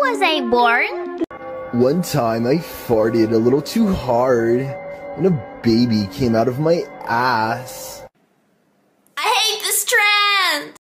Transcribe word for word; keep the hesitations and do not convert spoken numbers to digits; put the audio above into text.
was I born? One time I farted a little too hard, and a baby came out of my ass.